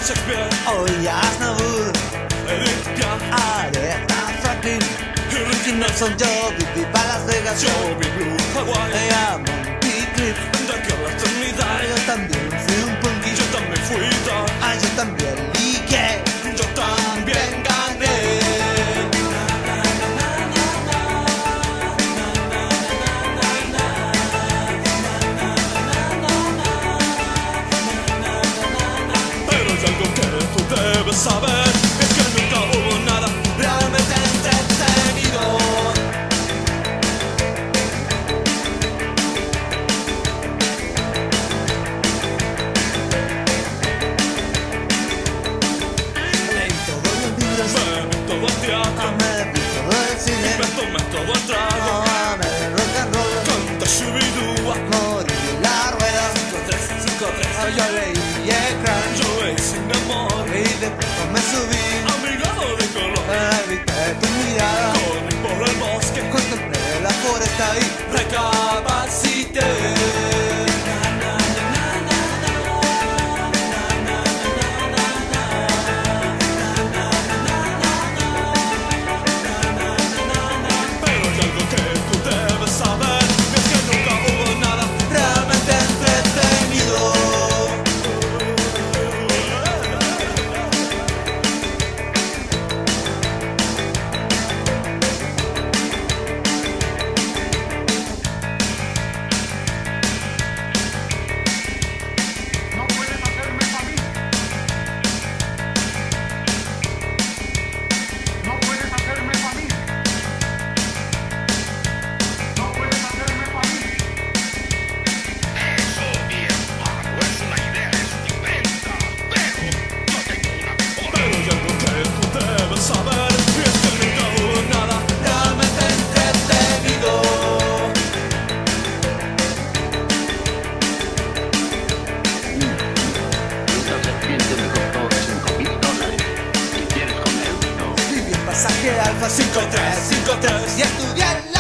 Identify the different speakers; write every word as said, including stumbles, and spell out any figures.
Speaker 1: Shakespeare,
Speaker 2: Hoy Aznavour,
Speaker 1: Edith Piaf,
Speaker 2: Aretha Franklin, Ricky Nelson, yo viví para Las Vegas, yo
Speaker 1: Joby Blue, Hawaii,
Speaker 2: me amo Monty
Speaker 1: de aquí a la eternidad.
Speaker 2: yo también fui un punky,
Speaker 1: Yo también fui dark,
Speaker 2: ah, yo también ligué,
Speaker 1: yo también gané. Pero hay algo que tú debes saber, es que nunca hubo nada realmente entretenido.
Speaker 2: leí todos los libros,
Speaker 1: Me vi todo el teatro,
Speaker 2: ah, me vi todo el cine,
Speaker 1: me tomé todo el trago.
Speaker 2: ah, me vi rock and roll,
Speaker 1: Canta Shubidua,
Speaker 2: morí en la rueda,
Speaker 1: cinco tres, cinco tres.
Speaker 2: ah, yo leí Ekran,
Speaker 1: Yo veí sin amor,
Speaker 2: y de pronto me subí,
Speaker 1: amigado de color.
Speaker 2: ah, evité tu mirada,
Speaker 1: Corrí por el bosque,
Speaker 2: contemplé la foresta y
Speaker 1: recapacité. Pero hay algo que tú debes saber, es que nunca hubo nada
Speaker 2: realmente entretenido.
Speaker 3: No puedes hacerme feliz. No puedes hacerme feliz. No puedes hacerme feliz.
Speaker 4: Eso bien, Paco, es una idea estupenda, pero yo tengo una mejor.
Speaker 1: Pero hay algo que tú debes saber, y es que nunca hubo nada realmente entretenido.
Speaker 5: Esta serpiente me costó cinco mil dólares. ¿Qué quieres con él? No.
Speaker 2: Viví en pasaje Alfa cinco tres
Speaker 1: cinco tres
Speaker 2: y estudié en